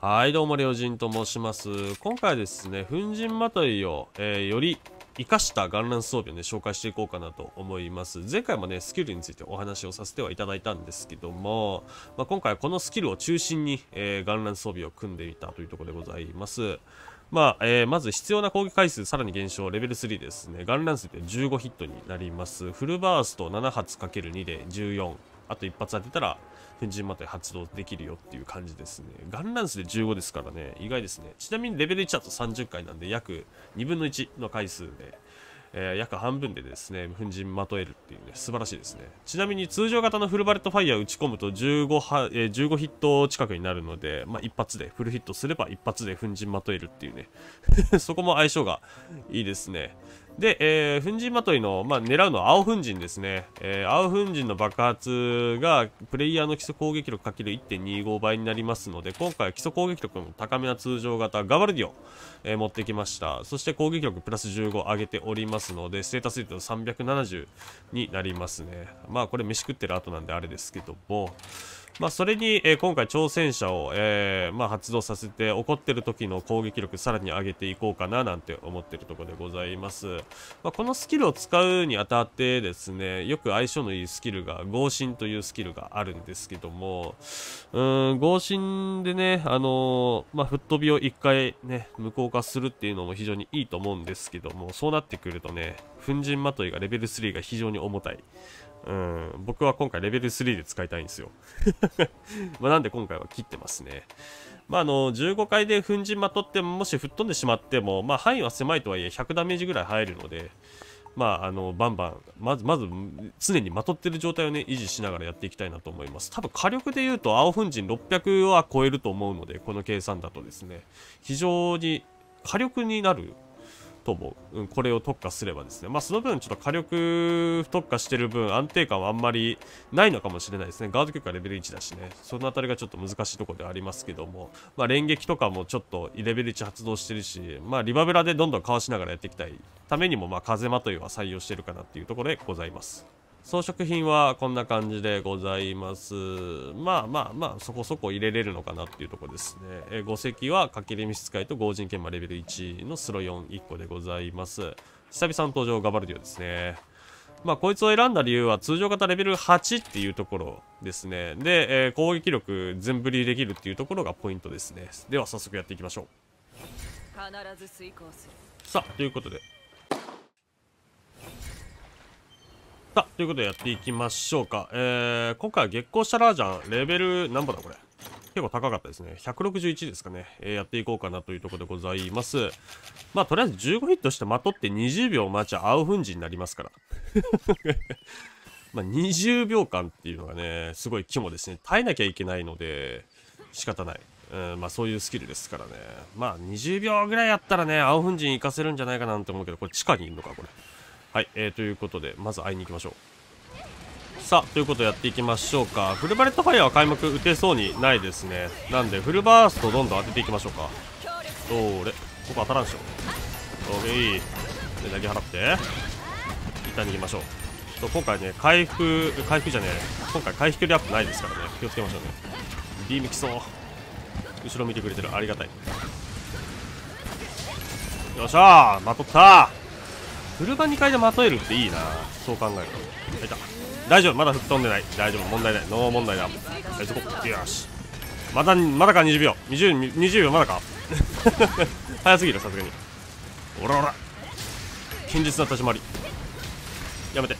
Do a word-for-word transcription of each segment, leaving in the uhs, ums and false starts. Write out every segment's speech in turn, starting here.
はい、どうも、りょうじんと申します。今回はですね、粉塵まといを、えー、より活かしたガンラン装備をね、紹介していこうかなと思います。前回もね、スキルについてお話をさせてはいただいたんですけども、まあ、今回はこのスキルを中心に、えー、ガンラン装備を組んでみたというところでございます。まあ、えー、まず必要な攻撃回数さらに減少、レベルスリーですね。ガンラン数でじゅうごヒットになります。フルバーストなな発 ×に でじゅうよん。あと一発当てたら、粉塵まとい発動できるよっていう感じですね。ガンランスでじゅうごですからね、意外ですね。ちなみにレベルいちだとさんじゅっかいなんで、約にぶんのいちの回数で、えー、約半分でですね、粉塵まとえるっていうね、素晴らしいですね。ちなみに通常型のフルバレットファイヤー打ち込むとじゅうごは、えー、じゅうごヒット近くになるので、まあ、一発で、フルヒットすれば一発で粉塵まとえるっていうね、そこも相性がいいですね。で、えー、粉塵まといの、まあ、狙うのは青粉塵ですね。えー、青粉塵の爆発がプレイヤーの基礎攻撃力 かけるいってんにご 倍になりますので、今回は基礎攻撃力の高めな通常型ガバルディを、えー、持ってきました。そして攻撃力プラスじゅうご上げておりますので、ステータスレートさんびゃくななじゅうになりますね。まあこれ飯食ってる後なんであれですけども、まあそれに、えー、今回挑戦者を、えーまあ、発動させて怒ってる時の攻撃力さらに上げていこうかななんて思ってるところでございます。まあ、このスキルを使うにあたってですね、よく相性のいいスキルが合心というスキルがあるんですけども、うーん合心でね、あのー、まあ、吹っ飛びをいっかいね無効化するっていうのも非常にいいと思うんですけども、そうなってくるとね、粉塵まといがレベルスリーが非常に重たい。うん、僕は今回レベルスリーで使いたいんですよ。まあなんで今回は切ってますね。まああのじゅうごかいで粉塵まとってもし吹っ飛んでしまっても、まあ範囲は狭いとはいえひゃくダメージぐらい入るので、まああのバンバンまずまず常にまとってる状態をね維持しながらやっていきたいなと思います。多分火力でいうと青粉塵ろっぴゃくは超えると思うので、この計算だとですね、非常に火力になると思う、うん、これを特化すればですね。まあその分ちょっと火力特化してる分安定感はあんまりないのかもしれないですね。ガード強化レベルいちだしね、そのあたりがちょっと難しいところではありますけども、まあ連撃とかもちょっとレベルいち発動してるし、まあリバブラでどんどんかわしながらやっていきたいためにも、まあ風まといは採用してるかなっていうところでございます。装飾品はこんな感じでございます。まあまあまあ、そこそこ入れれるのかなっていうところですね。え五石はかける密使いと合人研磨レベルいちのスロよんいっこでございます。久々の登場ガバルディオですね。まあこいつを選んだ理由は通常型レベルはちっていうところですね。で、えー、攻撃力全振りできるっていうところがポイントですね。では早速やっていきましょう。必ず遂行する。さあ、ということで。さあ、ということでやっていきましょうか。えー、今回は月光シャラージャン、レベル、何ぼだこれ。結構高かったですね。ひゃくろくじゅういちですかね。えー、やっていこうかなというところでございます。まあ、とりあえずじゅうごヒットしてまとってにじゅうびょう待ちゃ青粉塵になりますから。まあ、にじゅうびょうかんっていうのがね、すごい肝ですね。耐えなきゃいけないので、仕方ない。うん、まあそういうスキルですからね。まあにじゅうびょうぐらいやったらね、青粉塵活かせるんじゃないかなって思うけど、これ地下にいるのか、これ。はい、えー、ということで、まず会いに行きましょう。さあ、ということでやっていきましょうか。フルバレットファイヤーは開幕打てそうにないですね。なんで、フルバーストどんどん当てていきましょうか。どれここ当たらんでしょ。オーケー。で、投げ払って、一旦逃げましょう。ちょっと今回ね、回復、回復じゃねえ。今回回復リアップないですからね。気をつけましょうね。ビーム来そう。後ろ見てくれてる。ありがたい。よっしゃー、まとったー。フルバにかいでまとえるっていいな。そう考えると。いた。大丈夫、まだ吹っ飛んでない。大丈夫、問題ない。ノー問題だ。はい、そこ。よし。まだ、まだかにじゅうびょう。にじゅう、にじゅうびょうまだか早すぎる、さすがに。おらおら。堅実な立ち回り。やめて。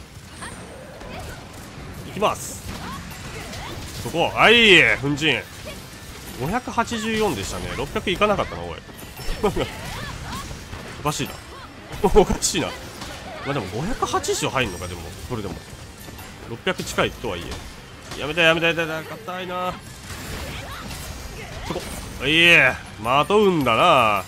いきます。そこ。はい、粉塵。ごひゃくはちじゅうよんでしたね。ろっぴゃくいかなかったな、おい。おかしいな。おかしいな。まあでもごひゃくはちじゅう入んのか、でも、それでも。ろっぴゃく近いとはいえ。やめてやめてやめて、硬いな。そこ。はい、まとうんだな。はい。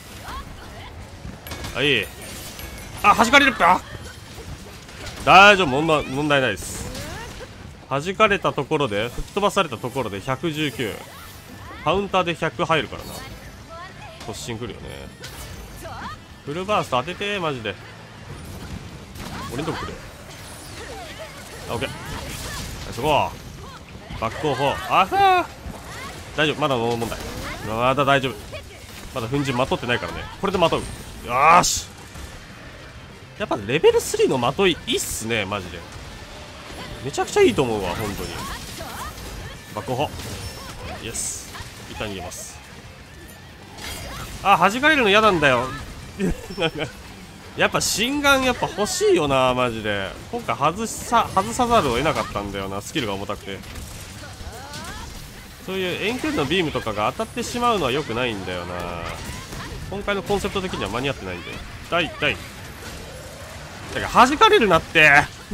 あ、弾かれるか。大丈夫、問題、問題ないです。弾かれたところで、吹っ飛ばされたところでひゃくじゅうきゅう。カウンターでひゃく入るからな。突進くるよね。フルバースト当ててー、マジで。俺のとこ来る。あ、オッケー。そこバックオフ。あふー。大丈夫、まだノー問題。 まだ大丈夫。まだ粉塵まとってないからね。これでまとう。よーし。やっぱレベルスリーのまといいいっすね、マジで。めちゃくちゃいいと思うわ、本当に。爆砲。イエス。一旦逃げます。あ、弾かれるの嫌なんだよ。やっぱ心眼やっぱ欲しいよな、マジで。今回外さ外さざるを得なかったんだよな、スキルが重たくて。そういう遠距離のビームとかが当たってしまうのは良くないんだよな。今回のコンセプト的には間に合ってないんで。痛い痛い。だから弾かれるなって。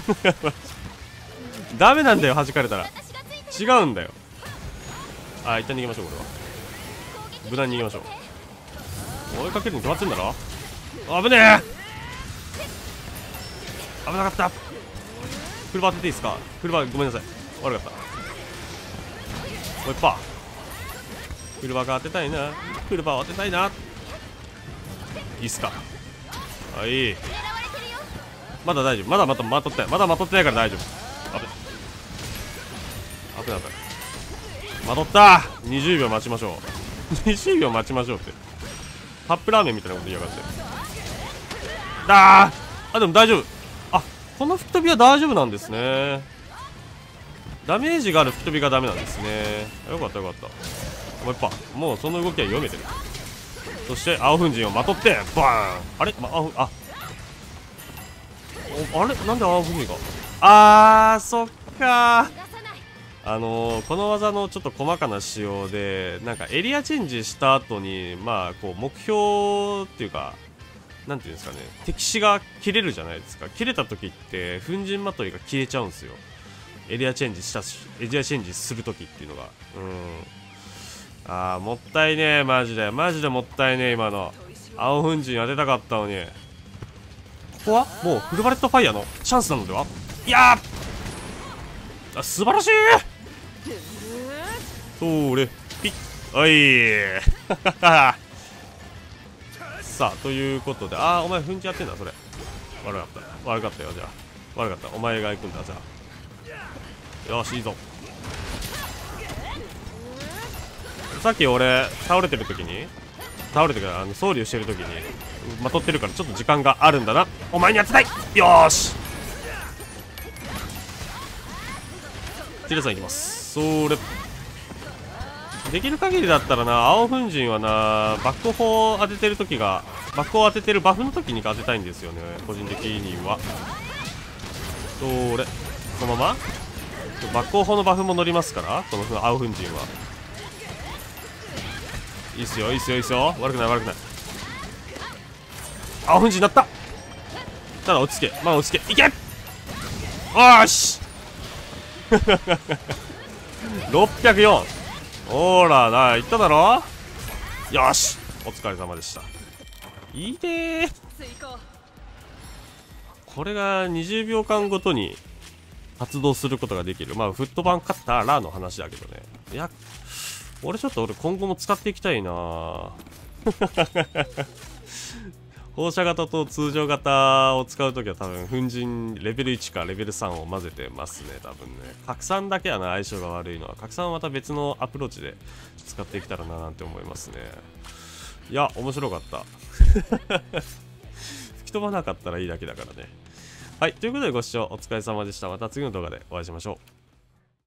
ダメなんだよ、弾かれたら。違うんだよ。あ、一旦逃げましょう、これは。無難に逃げましょう。追いかけるに決まってんだろ。危ねえ。危なかった。フルバー当てていいですか。フルバーごめんなさい、悪かった。もう一パー。フルバーが当てたいな。フルバー当てたいな。いいっすか。はい、まだ大丈夫。まだまたまとってない。まだまとってないから大丈夫。危ない危ない危ない。まとった。にじゅうびょう待ちましょう。にじゅうびょう待ちましょうってカップラーメンみたいなこと言いやがって。だーあ、でも大丈夫。あ、この吹き飛びは大丈夫なんですね。ダメージがある吹き飛びがダメなんですね。よかったよかった。もう一発。もうその動きは読めてる。そして青粉塵をまとってバーン。あれ、ま、青ああれなんで青粉塵があーそっかー。あのー、この技のちょっと細かな仕様でなんかエリアチェンジした後にまあこう目標っていうかなんていうんですかね、敵視が切れるじゃないですか。切れた時って粉塵まといが消えちゃうんですよ。エリアチェンジしたしエリアチェンジする時っていうのが。うん、あーもったいねえ。マジでマジでもったいねえ。今の青粉塵当てたかったのに。ここはもうフルバレットファイヤーのチャンスなのでは。いやー、あ、素晴らしい。それピッ、おいさあということで、あーお前粉塵やってんだ。それ悪かった悪かったよ。じゃあ悪かった、お前が行くんだ。じゃあよしいいぞ。さっき俺倒れてる時に倒れてからあの装理をしてる時にまとってるからちょっと時間があるんだな。お前に当てたい。よーしティラさんいきます。それできる限りだったらな、青粉塵はなバック砲当ててる時がバック砲当ててるバフの時に当てたいんですよね、個人的には。それそのままバック砲のバフも乗りますから、この青粉塵はいいっすよいいっすよいいっすよ。悪くない悪くない。青粉塵になった。ただ落ち着け、まあ落ち着け、いけ。おーしろっぴゃくよん。ほーらな、いっただろ。よしお疲れ様でした。いいねー。これがにじゅうびょうかんごとに発動することができる。まあフットバンカッターらの話だけどね。いや俺ちょっと俺今後も使っていきたいな放射型と通常型を使うときは多分粉塵レベルいちかレベルさんを混ぜてますね。多分ね拡散だけはな相性が悪いのは、拡散はまた別のアプローチで使っていけたらななんて思いますね。いや面白かった吹き飛ばなかったらいいだけだからね。はいということでご視聴お疲れ様でした。また次の動画でお会いしましょう。